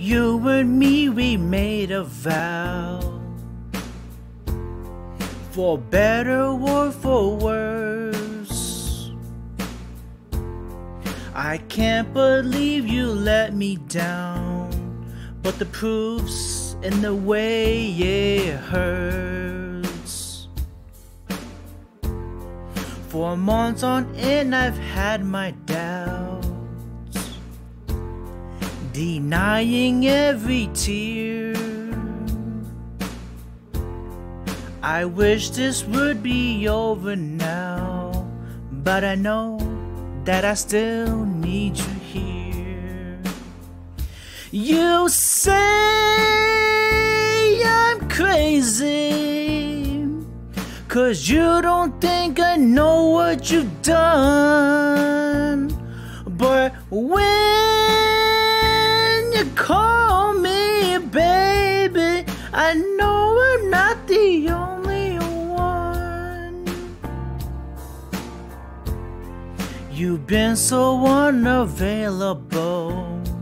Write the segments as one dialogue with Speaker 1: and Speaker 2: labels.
Speaker 1: You and me, we made a vow, for better or for worse. I can't believe you let me down, but the proof's in the way it hurts. For months on end I've had my doubts, denying every tear. I wish this would be over now, but I know that I still need you here. You say I'm crazy, 'cause you don't think I know what you've done. But when you call me baby, I know I'm not the only one. You've been so unavailable.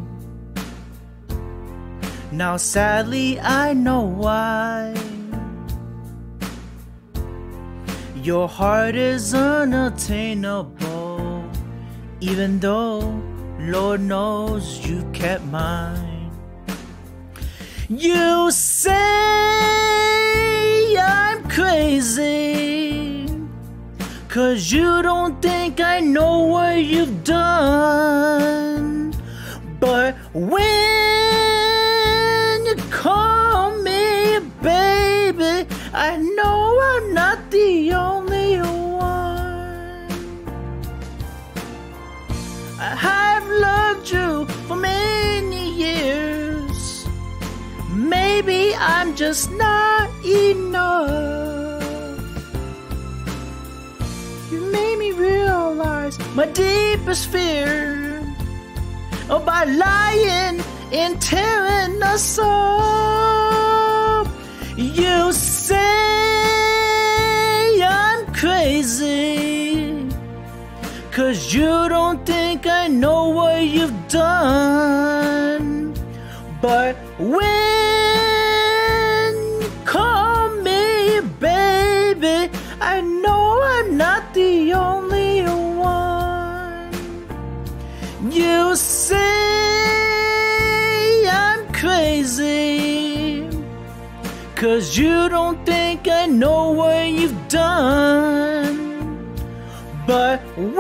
Speaker 1: Now sadly I know why. Your heart is unattainable, even though Lord knows you kept mine. You say I'm crazy, 'cause you don't think I know what you've done. But when you call me baby, I know I'm not the only one. I've loved you for many years. Maybe I'm just not enough. You made me realize my deepest fear about lying and tearing us up. You say I'm crazy, 'cause you don't think I know what you've done. But when you call me baby, I know I'm not the only one. You say I'm crazy, 'cause you don't think I know what you've done. But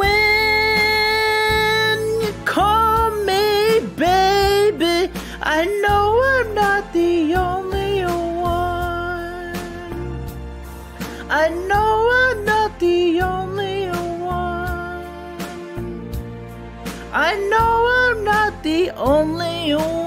Speaker 1: when you call me baby, I know I'm not the only one. I know I'm not the only one. I know I'm not the only one.